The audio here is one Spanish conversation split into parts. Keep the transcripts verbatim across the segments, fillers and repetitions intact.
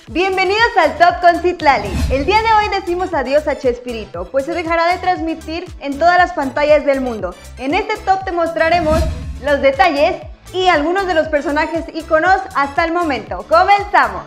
Bienvenidos al Top con Citlali. El día de hoy decimos adiós a Chespirito, pues se dejará de transmitir en todas las pantallas del mundo. En este top te mostraremos los detalles y algunos de los personajes íconos hasta el momento. ¡Comenzamos!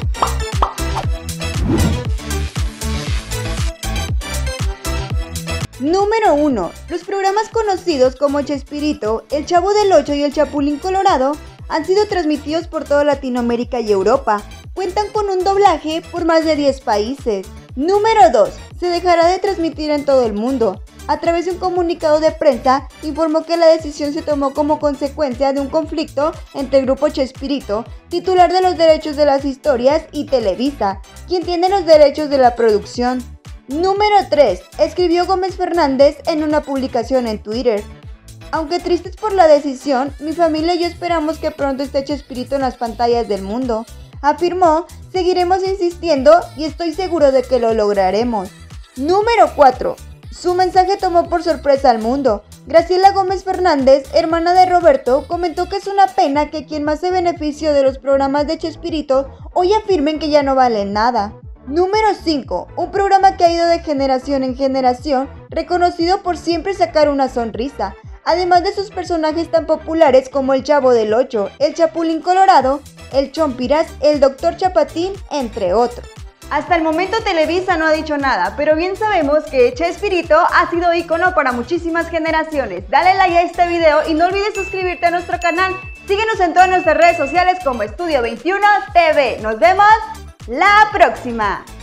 Número uno. Los programas conocidos como Chespirito, El Chavo del Ocho y El Chapulín Colorado han sido transmitidos por toda Latinoamérica y Europa. Cuentan con un doblaje por más de diez países. Número dos. Se dejará de transmitir en todo el mundo. A través de un comunicado de prensa, informó que la decisión se tomó como consecuencia de un conflicto entre el grupo Chespirito, titular de los derechos de las historias, y Televisa, quien tiene los derechos de la producción. Número tres. Escribió Gómez Fernández en una publicación en Twitter. Aunque tristes por la decisión, mi familia y yo esperamos que pronto esté Chespirito en las pantallas del mundo. Afirmó, seguiremos insistiendo y estoy seguro de que lo lograremos. Número cuatro. Su mensaje tomó por sorpresa al mundo. Graciela Gómez Fernández, hermana de Roberto, comentó que es una pena que quien más se benefició de los programas de Chespirito hoy afirmen que ya no valen nada. Número cinco. Un programa que ha ido de generación en generación, reconocido por siempre sacar una sonrisa, además de sus personajes tan populares como El Chavo del Ocho, El Chapulín Colorado, El Chompiras, El Doctor Chapatín, entre otros. Hasta el momento Televisa no ha dicho nada, pero bien sabemos que Chespirito ha sido ícono para muchísimas generaciones. Dale like a este video y no olvides suscribirte a nuestro canal. Síguenos en todas nuestras redes sociales como Estudio veintiuno T V. Nos vemos la próxima.